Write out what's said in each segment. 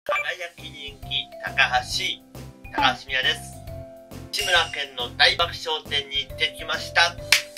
輝き人気高橋宮です。志村けんの大爆笑展に行ってきました。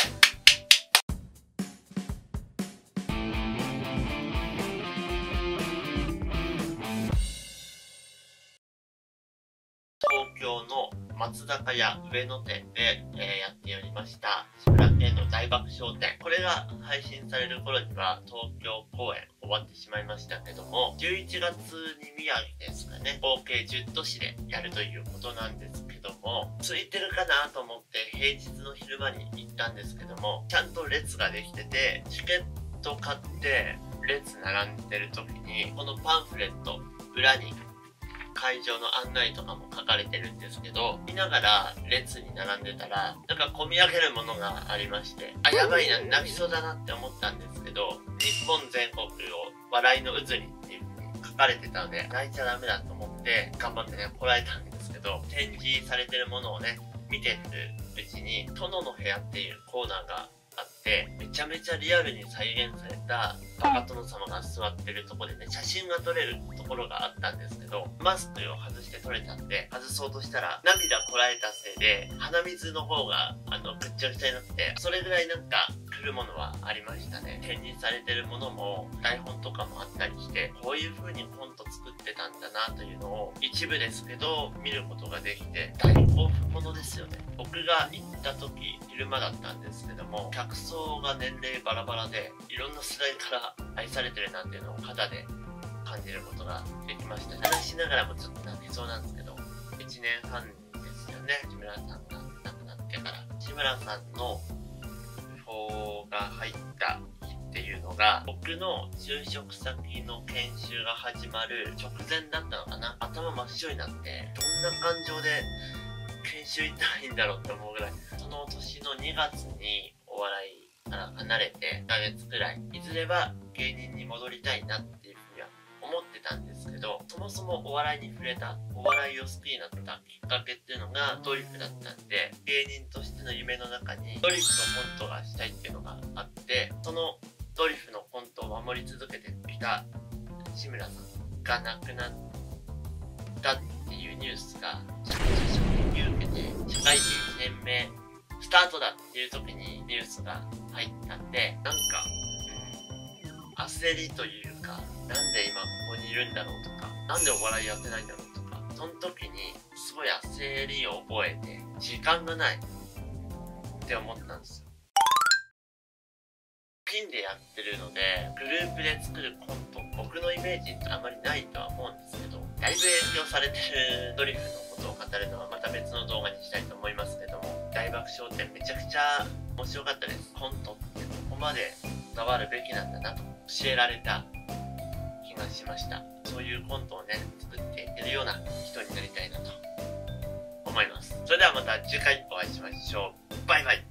東京の松坂屋上野店で、やっておりました志村けんの大爆笑展。これが配信される頃には東京公演終わってしまいましたけども、11月に宮城ですかね、合計10都市でやるということなんですけども、空いてるかなと思って平日の昼間に行ったんですけども、ちゃんと列ができてて、チケット買って列並んでる時にこのパンフレット裏に会場の案内とかも書かれてるんですけど、見ながら列に並んでたらなんか込み上げるものがありまして、やばいな、泣きそうだなって思ったんですけど、日本全国を笑いの渦にっていう風に書かれてたので、泣いちゃダメだと思って頑張ってねこらえたんですけど、展示されてるものをね見てるうちに殿の部屋っていうコーナーがあって、めちゃめちゃリアルに再現されたバカ殿様が座ってるところでね、写真が撮れるところがあったんですけど、マスクを外して撮れたんで外そうとしたら涙こらえたせいで鼻水の方がぐっちゃぐちゃになって、それぐらいなんか来るものはありましたね。展示されてるものも台本とかもあったりして、こういう風にコント作ってたんだなというのを一部ですけど見ることができて大興奮ものですよね。僕が行った時昼間だったんですけども、客層が年齢バラバラでいろんな世代から愛されてるなっていうのを肌で感じることができました。話しながらもちょっと泣けそうなんですけど、1年半ですよね、志村さんが亡くなってから。志村さんの訃報が入った日っていうのが、僕の就職先の研修が始まる直前だったのかな。頭真っ白になって、どんな感情で研修行ったらいいんだろうって思うぐらい、その年の2月にお笑いから離れて1ヶ月くらい、いずれは芸人に戻りたいなっていうふうには思ってたんですけど、そもそもお笑いに触れた、お笑いを好きになったきっかけっていうのがドリフだったんで、芸人としての夢の中にドリフのコントがしたいっていうのがあって、そのドリフのコントを守り続けてきた志村さんが亡くなったっていうニュースがめちゃめちゃ衝撃を受けて、社会人1年目スタートだっていう時にニュースが入ったんで、なんか焦りというか、なんで今ここにいるんだろうとか、なんでお笑いやってないんだろうとか、その時にすごい焦りを覚えて、時間がないって思ったんですよ。ピンでやってるのでグループで作るコント、僕のイメージってあまりないとは思うんですけど、だいぶ影響されてるドリフのことを語るのはまた別の動画にしたいと思いますけども、大爆笑展めちゃくちゃ面白かったです。コントってここまで伝わるべきなんだなと教えられた気がしました。そういうコントをね作っていけるような人になりたいなと思います。それではまた次回お会いしましょう。バイバイ。